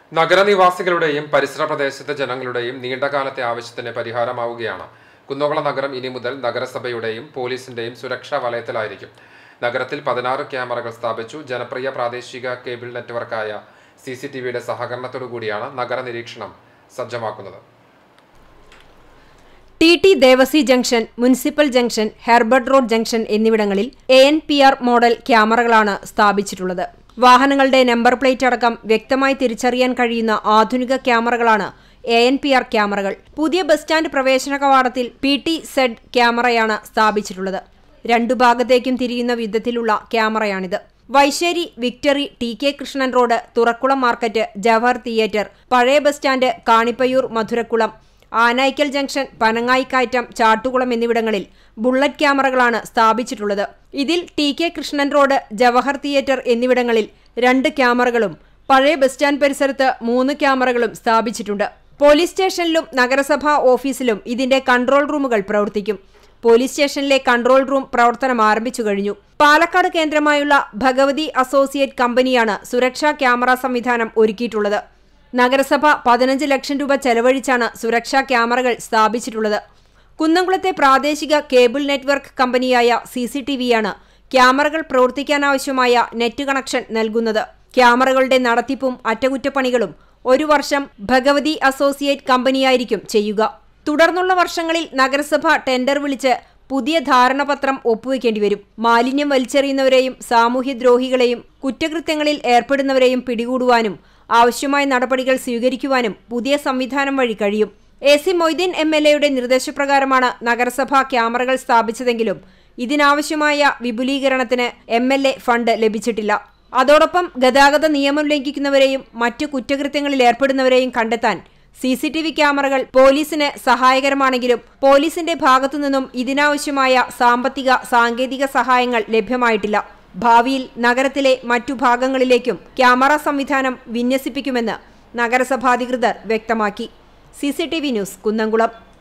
നഗരനിവാസികളുടെയും പരിസര പ്രദേശത്തെ ജനങ്ങളുടെയും നീണ്ടകാലത്തെ ആവശ്യത്തിന് പരിഹാരമാവുകയാണ്. കുന്നംകുളം നഗരം ഇനി മുതൽ നഗരസഭയുടെയും പോലീസിന്റെയും സുരക്ഷാ വലയത്തിലായിരിക്കും. നഗരത്തിൽ 16 ക്യാമറകൾ സ്ഥാപിച്ചു. ജനപ്രിയ പ്രാദേശിക കേബിൾ നെറ്റ്വർക്കായ CCTVയുടെ സഹകരണത്തോടുകൂടിയാണ് നഗര നിരീക്ഷണം സജ്ജമാക്കുന്നത്. TT Devassy junction, municipal junction, Herbert road junction എന്നിവിടങ്ങളിൽ ANPR മോഡൽ ക്യാമറകളാണ് സ്ഥാപിച്ചിട്ടുള്ളത്. വാഹനങ്ങളുടെ നമ്പർ പ്ലേറ്റ് അടക്കം വ്യക്തമായി തിരിച്ചറിയാൻ കഴിയുന്ന ആധുനിക ക്യാമറകളാണ് ANPR ക്യാമറകൾ. പുതിയ ബസ് സ്റ്റാൻഡ് പ്രവേശന കവാടത്തിൽ PTZ ക്യാമറയാണ് സ്ഥാപിച്ചിട്ടുള്ളത്. രണ്ടു ഭാഗത്തേക്കും തിരിയുന്ന വിധത്തിലുള്ള ക്യാമറയാണിത്. Vaisseri, Victory, TK Krishnan road, Thurakkulam market, Jawahar theatre, പഴയ bus stand, Kanippayyur, Madhurakkulam, Anayikkal junction, Panangayikkayattam, Chattukulam എന്നിവിടങ്ങളിൽ ബുള്ളറ്റ് ക്യാമറകളാണ് സ്ഥാപിച്ചിട്ടുള്ളത്. ഇതിൽ TK Krishnan road, Jawahar theatre എന്നിവിടങ്ങളിൽ 2 ക്യാമറകളും പഴയ ബസ് സ്റ്റാൻഡ് പരിസരത്ത് 3 ക്യാമറകളും സ്ഥാപിച്ചിട്ടുണ്ട്. പോലീസ് സ്റ്റേഷനിലും നഗരസഭാ ഓഫീസിലും ഇതിന്റെ കൺട്രോൾ റൂമുകൾ പ്രവർത്തിക്കും. പോലീസ് സ്റ്റേഷനിലെ കൺട്രോൾ റൂം പ്രവർത്തനം ആരംഭിച്ചു കഴിഞ്ഞു. പാലക്കാട് കേന്ദ്രമായുള്ള ഭഗവതി അസോസിയേറ്റ് കമ്പനിയാണ് സുരക്ഷാ ക്യാമറ സംവിധാനം ഒരുക്കിയിട്ടുള്ളത്. നഗരസഭ 15 ലക്ഷം രൂപ ചെലവഴിച്ചാണ് സുരക്ഷാ ക്യാമറകൾ സ്ഥാപിച്ചിട്ടുള്ളത്. കുന്നംകുളത്തെ പ്രാദേശിക കേബിൾ നെറ്റ്വർക്ക് കമ്പനിയായ CCTVയാണ് ക്യാമറകൾ പ്രവർത്തിക്കാനാവശ്യമായ നെറ്റ് കണക്ഷൻ നൽകുന്നത്. ക്യാമറകളുടെ നടത്തിപ്പും അറ്റകുറ്റപ്പണികളും 1 വർഷം ഭഗവതി അസോസിയേറ്റ് കമ്പനിയായിരിക്കും ചെയ്യുക. തുടർന്നുള്ള വർഷങ്ങളിൽ നഗരസഭ ടെൻഡർ വിളിച്ച് പുതിയ ധാരണാപത്രം ഒപ്പുവെക്കേണ്ടി വരും. മാലിന്യം വലിച്ചെറിയുന്നവരെയും സാമൂഹ്യദ്രോഹികളെയും കുറ്റകൃത്യങ്ങളിൽ ഏർപ്പെടുന്നവരെയും പിടികൂടുവാനും ആവശ്യമായ നടപടികൾ സ്വീകരിക്കുവാനും പുതിയ സംവിധാനം വഴി കഴിയും. AC മൊയ്തീൻ MLAയുടെ നിർദ്ദേശപ്രകാരമാണ് നഗരസഭ ക്യാമറകൾ സ്ഥാപിച്ചതെങ്കിലും ഇതിനാവശ്യമായ വിപുലീകരണത്തിന് MLA ഫണ്ട് ലഭിച്ചിട്ടില്ല. അതോടൊപ്പം ഗതാഗത നിയമം ലംഘിക്കുന്നവരെയും മറ്റു കുറ്റകൃത്യങ്ങളിൽ ഏർപ്പെടുന്നവരെയും കണ്ടെത്താൻ CCTV ക്യാമറകൾ പോലീസിന് സഹായകരമാണെങ്കിലും പോലീസിന്റെ ഭാഗത്തുനിന്നും ഇതിനാവശ്യമായ സാമ്പത്തിക സാങ്കേതിക സഹായങ്ങൾ ലഭ്യമായിട്ടില്ല. ഭാവിയിൽ നഗരത്തിലെ മറ്റു ഭാഗങ്ങളിലേക്കും ക്യാമറ സംവിധാനം വിന്യസിപ്പിക്കുമെന്ന് നഗരസഭാധികൃതർ വ്യക്തമാക്കി. CCTV news, Kunnamkulam.